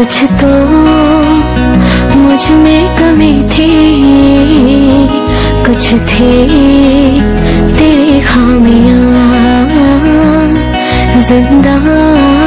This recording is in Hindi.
कुछ तो मुझ में कमी थी, कुछ थी तेरी खामियां जिंदा